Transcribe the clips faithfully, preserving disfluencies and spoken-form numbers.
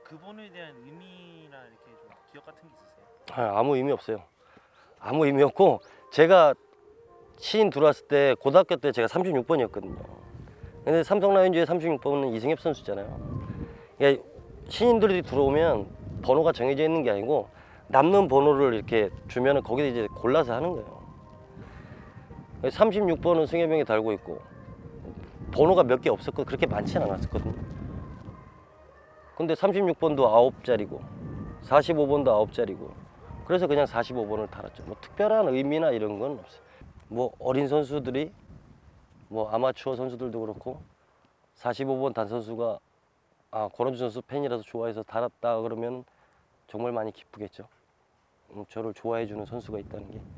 그분에 대한 의미나 이렇게 좀 기억 같은 게 있으세요? 아, 아무 의미 없어요. 아무 의미 없고, 제가 신인 들어왔을 때 고등학교 때 제가 삼십육 번이었거든요. 근데 삼성 라이온즈의 삼십육 번은 이승엽 선수잖아요. 그러니까 신인들이 들어오면 번호가 정해져 있는 게 아니고 남는 번호를 이렇게 주면은 거기서 이제 골라서 하는 거예요. 삼십육 번은 승엽이 형이 달고 있고 번호가 몇 개 없었고 그렇게 많지는 않았었거든요. 근데 삼십육 번도 아홉 자리고 사십오 번도 아홉 자리고 그래서 그냥 사십오 번을 달았죠. 뭐 특별한 의미나 이런 건 없어요. 뭐 어린 선수들이 뭐 아마추어 선수들도 그렇고 사십오 번 단 선수가 아 권원주 선수 팬이라서 좋아해서 달았다 그러면 정말 많이 기쁘겠죠. 음, 저를 좋아해 주는 선수가 있다는 게.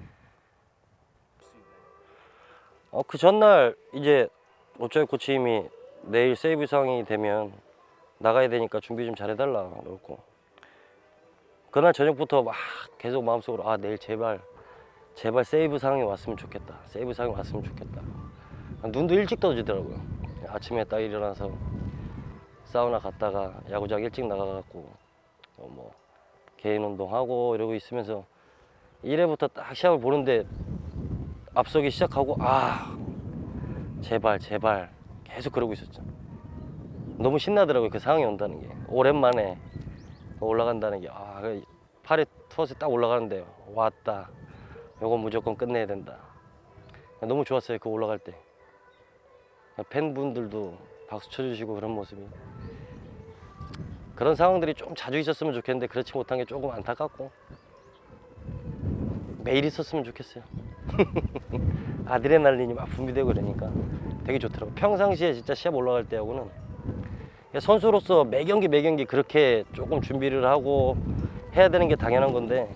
어, 그 전날 이제 오철 코치님이 내일 세이브 상황이 되면 나가야 되니까 준비 좀 잘해달라 그러고 그날 저녁부터 막 계속 마음속으로 아 내일 제발 제발 세이브 상황이 왔으면 좋겠다. 세이브 상황이 왔으면 좋겠다. 눈도 일찍 떠지더라고요. 아침에 딱 일어나서 사우나 갔다가 야구장 일찍 나가갖고 어 뭐 개인 운동하고 이러고 있으면서 일 회부터 딱 시합을 보는데 앞서기 시작하고 아 제발 제발 계속 그러고 있었죠. 너무 신나더라고요. 그 상황이 온다는 게 오랜만에 올라간다는 게 아 팔에 투어스 딱 올라가는데 왔다. 요건 무조건 끝내야 된다. 너무 좋았어요. 그 올라갈 때 팬분들도 박수 쳐주시고 그런 모습이 그런 상황들이 좀 자주 있었으면 좋겠는데 그렇지 못한 게 조금 안타깝고 매일 있었으면 좋겠어요. 아드레날린이 막 분비되고 그러니까 되게 좋더라고요. 평상시에 진짜 시합 올라갈 때하고는 선수로서 매 경기 매 경기 그렇게 조금 준비를 하고 해야 되는 게 당연한 건데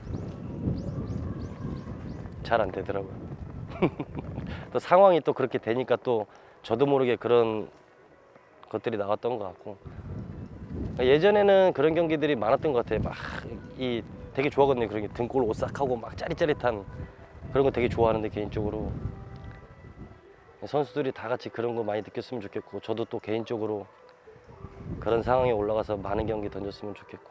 잘 안 되더라고요. 또 상황이 또 그렇게 되니까 또 저도 모르게 그런 것들이 나왔던 것 같고 예전에는 그런 경기들이 많았던 것 같아요. 막 이 되게 좋아하거든요. 그런 게 등골 오싹하고 막 짜릿짜릿한 그런 거 되게 좋아하는데 개인적으로 선수들이 다 같이 그런 거 많이 느꼈으면 좋겠고 저도 또 개인적으로 그런 상황에 올라가서 많은 경기 던졌으면 좋겠고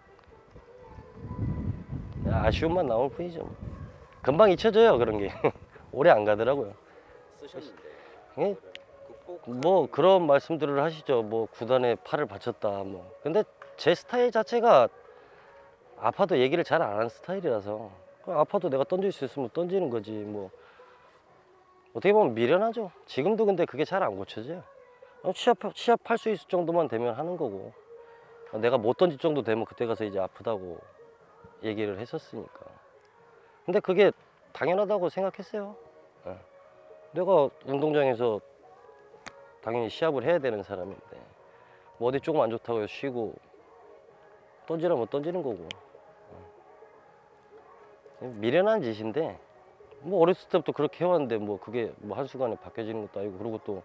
아쉬움만 나올 뿐이죠. 금방 잊혀져요. 그런 게 오래 안 가더라고요. 쓰셨는데 예? 뭐 그런 말씀들을 하시죠. 뭐 구단에 팔을 바쳤다 뭐. 근데 제 스타일 자체가 아파도 얘기를 잘 안 하는 스타일이라서 아파도 내가 던질 수 있으면 던지는 거지 뭐. 어떻게 보면 미련하죠. 지금도 근데 그게 잘 안 고쳐져요. 시합, 시합할 수 있을 정도만 되면 하는 거고 내가 못 던질 정도 되면 그때 가서 이제 아프다고 얘기를 했었으니까. 근데 그게 당연하다고 생각했어요. 내가 운동장에서 당연히 시합을 해야 되는 사람인데 뭐 어디 조금 안 좋다고 해서 쉬고 던지라면 던지는 거고 미련한 짓인데 뭐 어렸을 때부터 그렇게 해왔는데 뭐 그게 뭐 한순간에 바뀌어지는 것도 아니고 그리고 또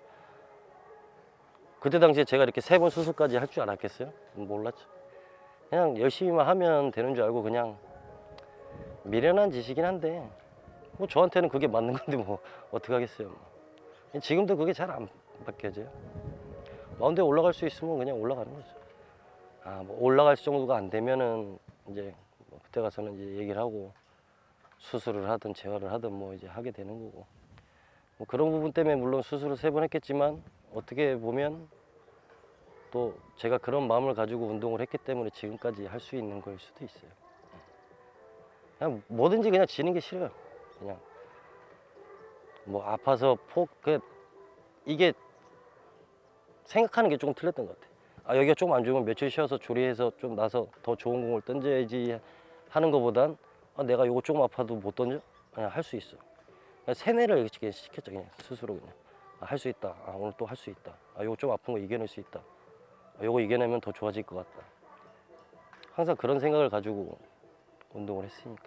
그때 당시에 제가 이렇게 세 번 수술까지 할 줄 알았겠어요? 몰랐죠. 그냥 열심히만 하면 되는 줄 알고 그냥 미련한 짓이긴 한데 뭐 저한테는 그게 맞는 건데 뭐 어떻게 하겠어요. 지금도 그게 잘 안 바뀌어져요. 마운드에 올라갈 수 있으면 그냥 올라가는 거죠. 아, 뭐 올라갈 정도가 안 되면은 이제 뭐 그때 가서는 이제 얘기를 하고 수술을 하든 재활을 하든 뭐 이제 하게 되는 거고 뭐 그런 부분 때문에 물론 수술을 세 번 했겠지만 어떻게 보면 또 제가 그런 마음을 가지고 운동을 했기 때문에 지금까지 할 수 있는 걸 수도 있어요. 그냥 뭐든지 그냥 지는 게 싫어요. 그냥 뭐 아파서 폭 그 이게 생각하는 게 조금 틀렸던 것 같아요. 아 여기가 좀 안 좋으면 며칠 쉬어서 조리해서 좀 나서 더 좋은 공을 던져야지 하는 것보단 아, 내가 요거 조금 아파도 못 던져? 그냥 할 수 있어. 그냥 세뇌를 이렇게 시켰죠. 그냥 스스로 그냥 아, 할 수 있다. 아, 오늘 또 할 수 있다. 아 요거 좀 아픈 거 이겨낼 수 있다. 아, 요거 이겨내면 더 좋아질 것 같다. 항상 그런 생각을 가지고 운동을 했으니까.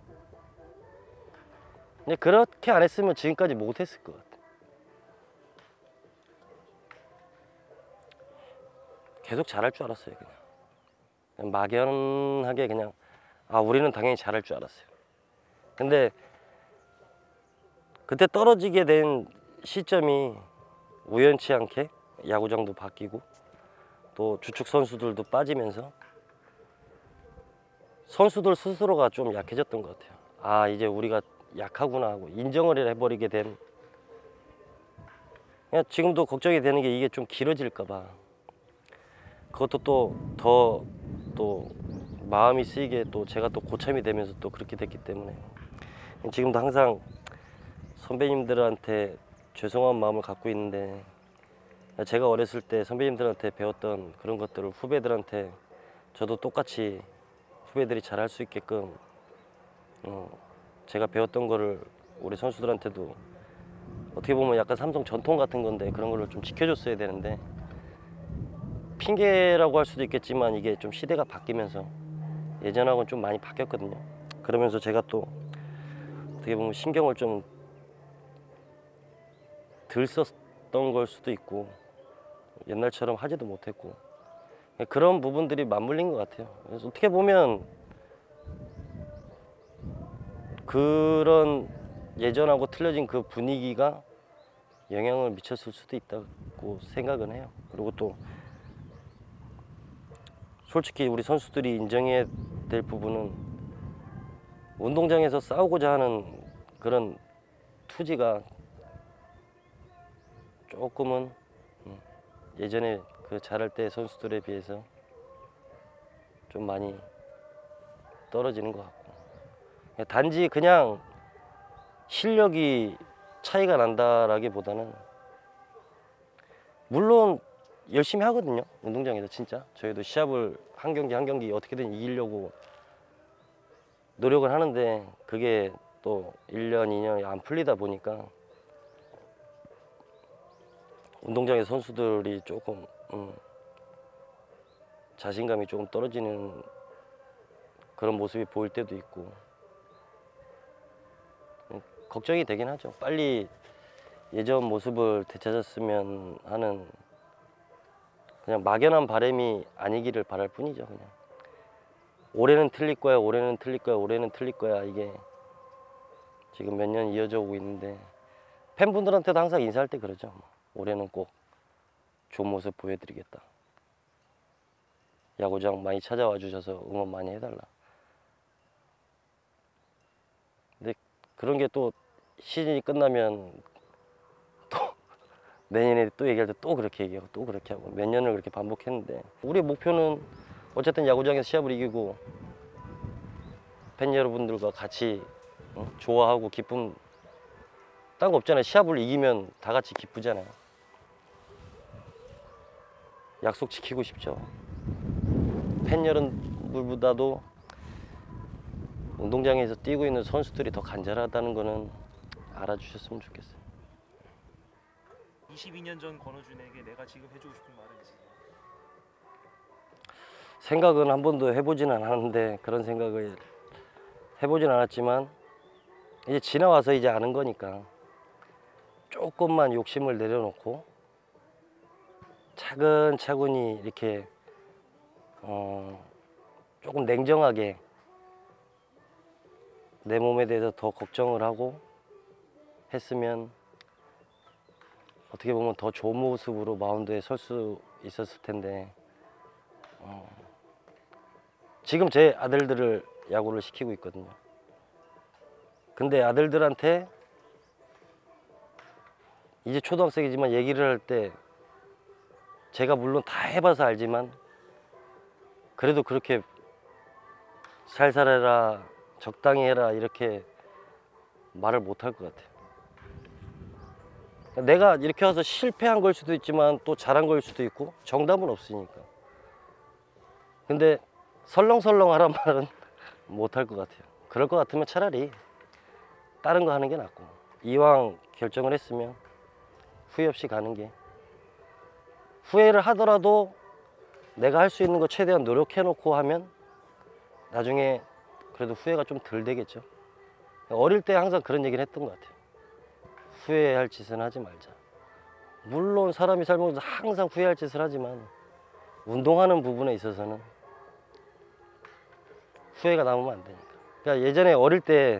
근데 그렇게 안 했으면 지금까지 못 했을 것 같아. 계속 잘할 줄 알았어요. 그냥, 그냥 막연하게 그냥 아 우리는 당연히 잘할 줄 알았어요. 근데 그때 떨어지게 된 시점이 우연치 않게 야구장도 바뀌고 또 주축 선수들도 빠지면서 선수들 스스로가 좀 약해졌던 것 같아요. 아, 이제 우리가 약하구나 하고 인정을 해버리게 된. 그냥 지금도 걱정이 되는 게 이게 좀 길어질까 봐. 그것도 또 더 또 마음이 쓰이게 또 제가 또 고참이 되면서 또 그렇게 됐기 때문에 지금도 항상 선배님들한테 죄송한 마음을 갖고 있는데, 제가 어렸을 때 선배님들한테 배웠던 그런 것들을 후배들한테 저도 똑같이 후배들이 잘할 수 있게끔 어, 제가 배웠던 거를 우리 선수들한테도 어떻게 보면 약간 삼성 전통 같은 건데 그런 거를 좀 지켜줬어야 되는데, 핑계라고 할 수도 있겠지만 이게 좀 시대가 바뀌면서 예전하고는 좀 많이 바뀌었거든요. 그러면서 제가 또 어떻게 보면 신경을 좀 덜 썼던 걸 수도 있고 옛날처럼 하지도 못했고 그런 부분들이 맞물린 것 같아요. 그래서 어떻게 보면 그런 예전하고 틀려진 그 분위기가 영향을 미쳤을 수도 있다고 생각은 해요. 그리고 또 솔직히 우리 선수들이 인정해야 될 부분은 운동장에서 싸우고자 하는 그런 투지가 조금은 예전에 그 잘할 때 선수들에 비해서 좀 많이 떨어지는 것 같고, 단지 그냥 실력이 차이가 난다라기보다는 물론 열심히 하거든요. 운동장에서 진짜 저희도 시합을 한 경기 한 경기 어떻게든 이기려고 노력을 하는데 그게 또 일 년, 이 년이 안 풀리다 보니까 운동장의 선수들이 조금 음, 자신감이 조금 떨어지는 그런 모습이 보일 때도 있고 음, 걱정이 되긴 하죠. 빨리 예전 모습을 되찾았으면 하는 그냥 막연한 바람이 아니기를 바랄 뿐이죠. 그냥 올해는 틀릴 거야, 올해는 틀릴 거야, 올해는 틀릴 거야, 이게 지금 몇 년 이어져 오고 있는데 팬분들한테도 항상 인사할 때 그러죠. 올해는 꼭 좋은 모습 보여드리겠다. 야구장 많이 찾아와 주셔서 응원 많이 해달라. 근데 그런 게 또 시즌이 끝나면 또 내년에 또 얘기할 때 또 그렇게 얘기하고 또 그렇게 하고 몇 년을 그렇게 반복했는데, 우리의 목표는 어쨌든 야구장에서 시합을 이기고 팬 여러분들과 같이 어? 좋아하고 기쁨, 딴 거 없잖아요. 시합을 이기면 다 같이 기쁘잖아요. 약속 지키고 싶죠. 팬 여러분들보다도 운동장에서 뛰고 있는 선수들이 더 간절하다는 거는 알아주셨으면 좋겠어요. 이십이 년 전 권호준에게 내가 지금 해주고 싶은 말은 있으세요? 생각은 한 번도 해보지는 않았는데, 그런 생각을 해보진 않았지만 이제 지나와서 이제 아는 거니까 조금만 욕심을 내려놓고 차근차근히 이렇게 어 조금 냉정하게 내 몸에 대해서 더 걱정을 하고 했으면 어떻게 보면 더 좋은 모습으로 마운드에 설 수 있었을 텐데, 어 지금 제 아들들을 야구를 시키고 있거든요. 근데 아들들한테 이제 초등학생이지만 얘기를 할 때 제가 물론 다 해봐서 알지만 그래도 그렇게 살살해라, 적당히 해라 이렇게 말을 못 할 것 같아요. 내가 이렇게 와서 실패한 걸 수도 있지만 또 잘한 걸 수도 있고 정답은 없으니까. 근데 설렁설렁 하란 말은 못 할 것 같아요. 그럴 것 같으면 차라리 다른 거 하는 게 낫고, 이왕 결정을 했으면 후회 없이 가는 게, 후회를 하더라도 내가 할 수 있는 거 최대한 노력해 놓고 하면 나중에 그래도 후회가 좀 덜 되겠죠. 어릴 때 항상 그런 얘기를 했던 것 같아요. 후회할 짓은 하지 말자. 물론 사람이 살면서 항상 후회할 짓을 하지만 운동하는 부분에 있어서는 후회가 남으면 안 되니까. 그러니까 예전에 어릴 때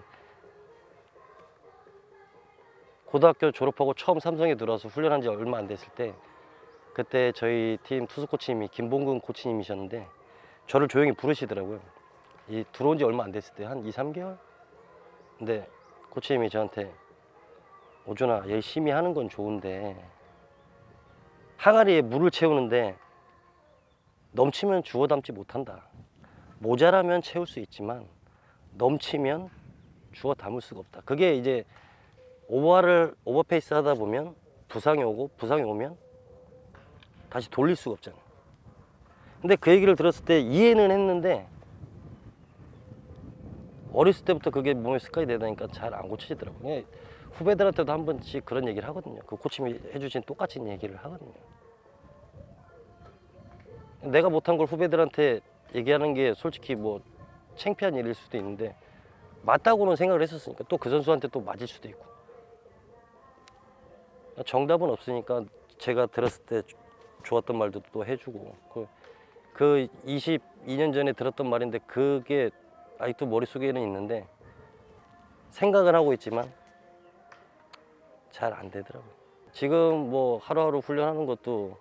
고등학교 졸업하고 처음 삼성에 들어와서 훈련한 지 얼마 안 됐을 때 그때 저희 팀 투수 코치님이 김봉근 코치님이셨는데 저를 조용히 부르시더라고요. 이 들어온 지 얼마 안 됐을 때 한 이, 삼 개월? 근데 코치님이 저한테 오준아 열심히 하는 건 좋은데 항아리에 물을 채우는데 넘치면 주워 담지 못한다. 모자라면 채울 수 있지만 넘치면 주워 담을 수가 없다. 그게 이제 오버를 오버페이스 하다 보면 부상이 오고 부상이 오면 다시 돌릴 수가 없잖아. 근데 그 얘기를 들었을 때 이해는 했는데 어렸을 때부터 그게 몸에 습관이 되다 보니까 잘 안 고쳐지더라고요. 후배들한테도 한 번씩 그런 얘기를 하거든요. 그 코치님이 해주신 똑같은 얘기를 하거든요. 내가 못한 걸 후배들한테 얘기하는 게 솔직히 뭐 창피한 일일 수도 있는데 맞다고는 생각을 했었으니까 또 그 선수한테 또 맞을 수도 있고 정답은 없으니까 제가 들었을 때 좋았던 말도 또 해주고 그, 그 이십이 년 전에 들었던 말인데 그게 아직도 머릿속에는 있는데 생각을 하고 있지만 잘 안 되더라고요. 지금 뭐 하루하루 훈련하는 것도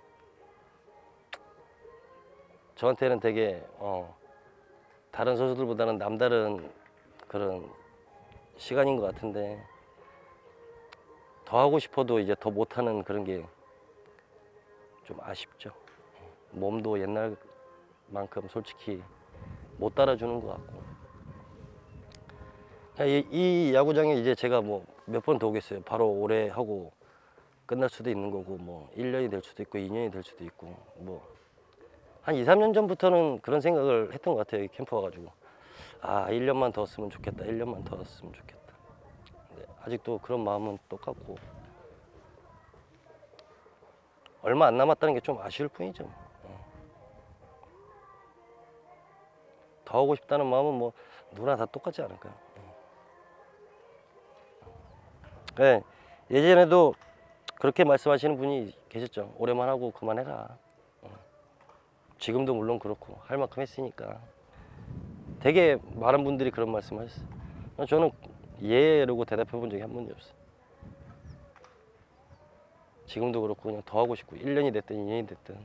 저한테는 되게 어, 다른 선수들보다는 남다른 그런 시간인 것 같은데 더 하고 싶어도 이제 더 못하는 그런 게 좀 아쉽죠. 몸도 옛날만큼 솔직히 못 따라주는 것 같고 이, 이 야구장에 이제 제가 뭐 몇 번 더 오겠어요. 바로 올해 하고 끝날 수도 있는 거고 뭐 일 년이 될 수도 있고 이 년이 될 수도 있고 뭐 한 이, 삼 년 전부터는 그런 생각을 했던 것 같아요. 이 캠프 와가지고 아 일 년만 더 왔으면 좋겠다. 일 년만 더 왔으면 좋겠다. 근데 아직도 그런 마음은 똑같고 얼마 안 남았다는 게 좀 아쉬울 뿐이죠. 더 하고 싶다는 마음은 뭐 누구나 다 똑같지 않을까요? 네, 예전에도 그렇게 말씀하시는 분이 계셨죠. 올해만 하고 그만해라. 지금도 물론 그렇고 할 만큼 했으니까 되게 많은 분들이 그런 말씀하셨어요. 저는 예 이러고 대답해 본 적이 한 번도 없어요. 지금도 그렇고 그냥 더 하고 싶고 일 년이 됐든 이 년이 됐든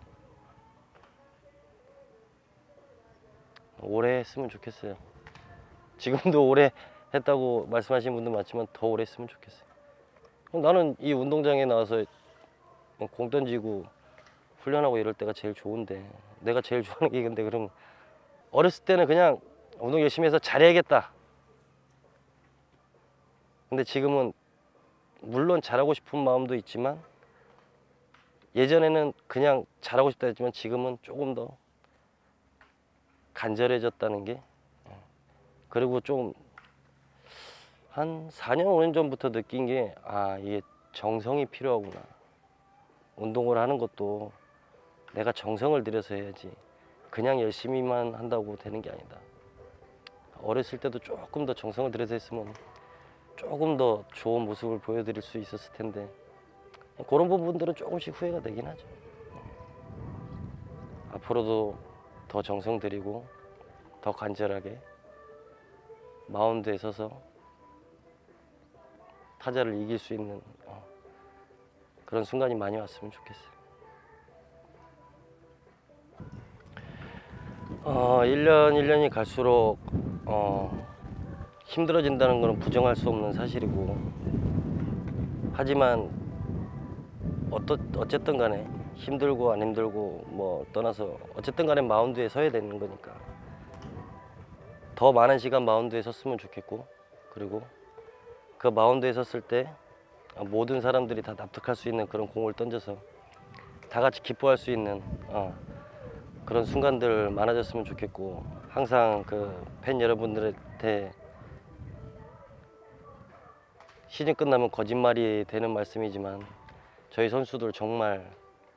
오래 했으면 좋겠어요. 지금도 오래 했다고 말씀하시는 분도 많지만 더 오래 했으면 좋겠어요. 나는 이 운동장에 나와서 공 던지고 훈련하고 이럴 때가 제일 좋은데 내가 제일 좋아하는 게 근데 그럼 어렸을 때는 그냥 운동 열심히 해서 잘해야겠다. 근데 지금은 물론 잘하고 싶은 마음도 있지만 예전에는 그냥 잘하고 싶다 했지만 지금은 조금 더 간절해졌다는 게 그리고 좀 한 사 년, 오 년 전부터 느낀 게 아 이게 정성이 필요하구나. 운동을 하는 것도 내가 정성을 들여서 해야지 그냥 열심히만 한다고 되는 게 아니다. 어렸을 때도 조금 더 정성을 들여서 했으면 조금 더 좋은 모습을 보여드릴 수 있었을 텐데 그런 부분들은 조금씩 후회가 되긴 하죠. 앞으로도 더 정성 들이고 더 간절하게 마운드에 서서 타자를 이길 수 있는 어, 그런 순간이 많이 왔으면 좋겠어요. 어, 일 년 일 년이 갈수록 어, 힘들어진다는 것은 부정할 수 없는 사실이고 하지만 어떠, 어쨌든 간에 힘들고 안 힘들고 뭐 떠나서 어쨌든 간에 마운드에 서야 되는 거니까 더 많은 시간 마운드에 섰으면 좋겠고 그리고 그 마운드에 섰을 때 모든 사람들이 다 납득할 수 있는 그런 공을 던져서 다 같이 기뻐할 수 있는 어, 그런 순간들 많아졌으면 좋겠고 항상 그 팬 여러분들한테 시즌 끝나면 거짓말이 되는 말씀이지만 저희 선수들 정말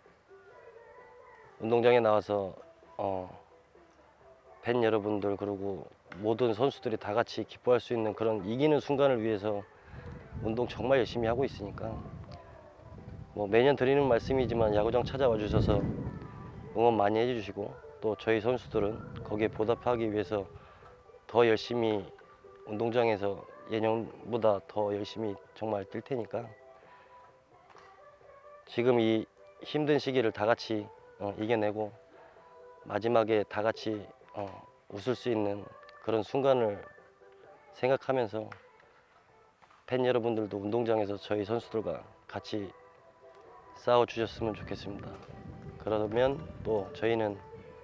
운동장에 나와서 어, 팬 여러분들 그리고 모든 선수들이 다 같이 기뻐할 수 있는 그런 이기는 순간을 위해서 운동 정말 열심히 하고 있으니까 뭐 매년 드리는 말씀이지만 야구장 찾아와 주셔서 응원 많이 해주시고 또 저희 선수들은 거기에 보답하기 위해서 더 열심히 운동장에서 예년보다 더 열심히 정말 뛸 테니까 지금 이 힘든 시기를 다 같이 어, 이겨내고 마지막에 다 같이 어, 웃을 수 있는 그런 순간을 생각하면서 팬 여러분들도 운동장에서 저희 선수들과 같이 싸워 주셨으면 좋겠습니다. 그러면 또 저희는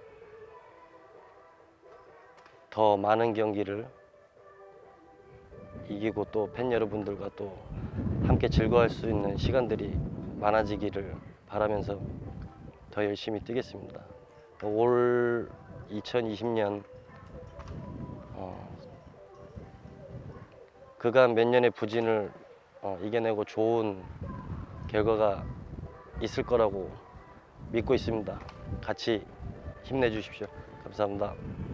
더 많은 경기를 이기고 또 팬 여러분들과 또 함께 즐거워할 수 있는 시간들이 많아지기를 바라면서 더 열심히 뛰겠습니다. 올 이천이십 년 어, 그간 몇 년의 부진을 어, 이겨내고 좋은 결과가 있을 거라고 믿고 있습니다. 같이 힘내주십시오. 감사합니다.